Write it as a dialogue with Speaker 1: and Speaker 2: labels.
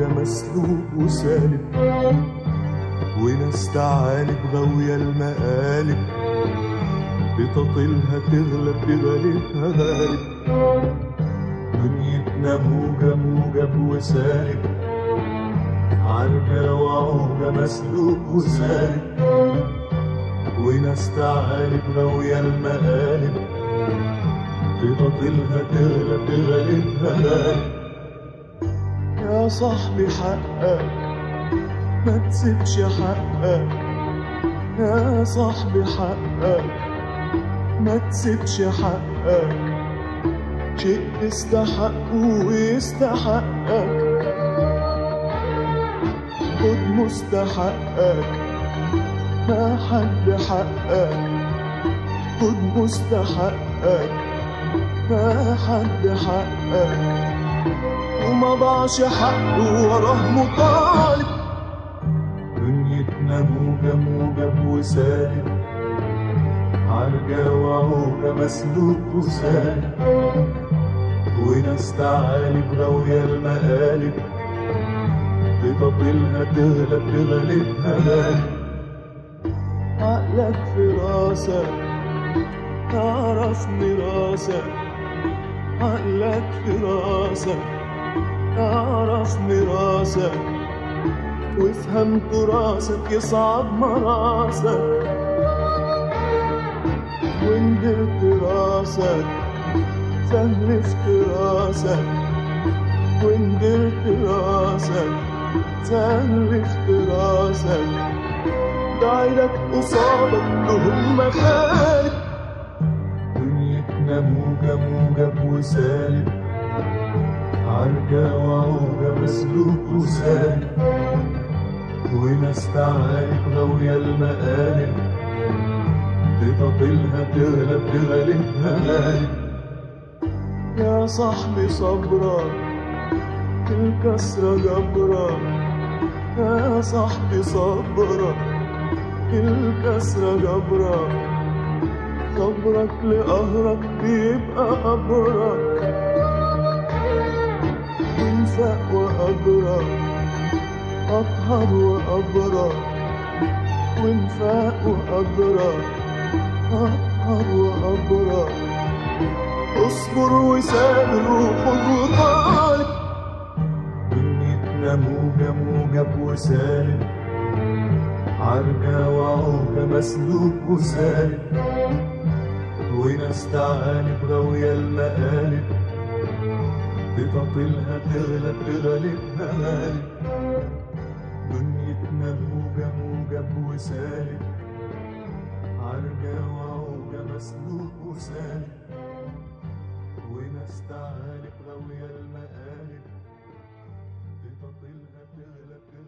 Speaker 1: مسلوب وسالب، وناس تعالب غاوية المقالب، بتطلها تغلب بغالبها غالب. دنيتنا موجة موجب وسالب، عرجة وعوجة مسلوب وسالب، وناس تعالب غاوية المقالب، بتطلها تغلب بغالبها غالب. يا صاحبي حقك ما تسيبش حقك، يا صاحبي حقك ما تسيبش حقك، شيء تستحقه ويستحقك، خد مستحقك ما حد حقك، خد مستحقك ما حد حقك، وما ضاعش حقه وراه مطالب. دنيتنا موجة موجب وسالب، عرجة وعوجة مسلوب وسالب، وناس تعالب غاوية المقالب، بتطلها تغلب بغالبها غالب. عقلك في راسك تعرف مراسك، عقلك في راسك تعرف مراسك، وافهم تراثك يصعب مراسك، وندرت راسك سهل افتراسك، وندرت راسك سهل افتراسك، دايرك قصادك لهم مخالب. دنيتنا موجة موجب وسالب، عرجة وعوجة مسلوب وسالب، وناس تعالب غاوية المقالب، بتطلها تغلب بغالبها غالب. يا صاحبي صبرك الكسرة جبرك، يا صاحبي صبرك الكسرة جبرك، صبرك لقهرك بيبقى قبرك، انفق وأبرك أطهر وأبرك، وانفق وأبرك أطهر وأبرك، اصبر وسابر وخد وطالب. دنيتنا موجة موجب وسالب، عرجة وعوجة مسلوب وسالب، وناس تعالب غاوية المقالب، بتطلها تغلب بغالبها غالب. دنيتنا موجة موجب وسالب، عرجة وعوجة مسلوب وسالب، وناس تعالب غاوية المقالب، بتطلها تغلب